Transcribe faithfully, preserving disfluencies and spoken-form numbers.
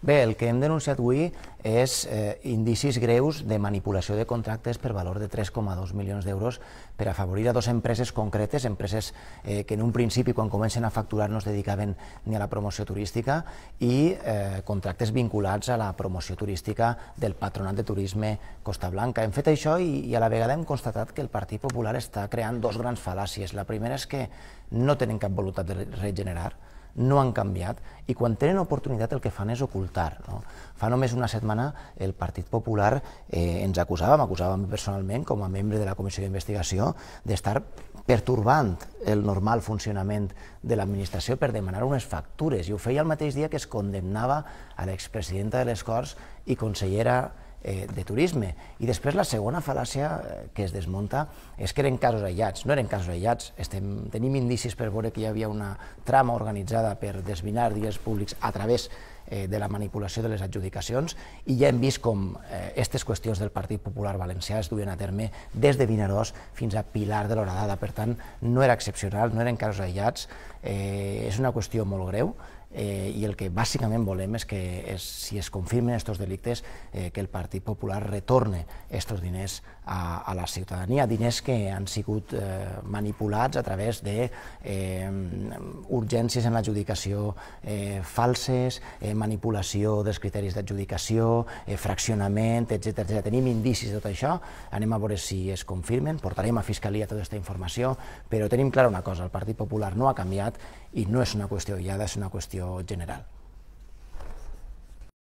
Bé, el que hem denunciat avui és eh, indicis greus de manipulació de contractes per valor de tres coma dos milions d'euros per afavorir a dues empreses concretes, empreses eh, que en un principi, quan comencen a facturar, no es dedicaven ni a la promoció turística, i eh, contractes vinculats a la promoció turística del Patronat de Turisme Costa Blanca. Hem fet això i, i a la vegada hem constatat que el Partit Popular està creant dos grans fal·làcies. La primera és que no tenen cap voluntat de regenerar, no han canviat, i quan tenen oportunitat el que fan és ocultar. No? Fa només una setmana el Partit Popular eh, ens acusava, m'acusava a mi personalment, com a membre de la Comissió d'Investigació, d'estar pertorbant el normal funcionament de l'administració per demanar unes factures, i ho feia el mateix dia que es condemnava a l'expresidenta de les Corts i consellera eh, de Turisme. I després la segona fal·làcia eh, que es desmunta és que eren casos aïllats. No eren casos aïllats, Estem, tenim indicis per veure que hi havia una trama organitzada per desvinar diners públics a través eh, de la manipulació de les adjudicacions, i ja hem vist com aquestes eh, qüestions del Partit Popular Valencià es duien a terme des de Vinaròs fins a Pilar de l'Horadada. Per tant, no era excepcional, no eren casos aïllats, eh, és una qüestió molt greu. Eh, i el que bàsicament volem és que es, si es confirmen aquests delictes, eh, que el Partit Popular retorne aquests diners a, a la ciutadania, diners que han sigut eh, manipulats a través de eh, urgències en l'adjudicació eh, falses, eh, manipulació dels criteris d'adjudicació, eh, fraccionament, etcètera. Tenim indicis de tot això, anem a veure si es confirmen, portarem a Fiscalia tota aquesta informació, però tenim clara una cosa, el Partit Popular no ha canviat i no és una qüestió aïllada, és una qüestió general.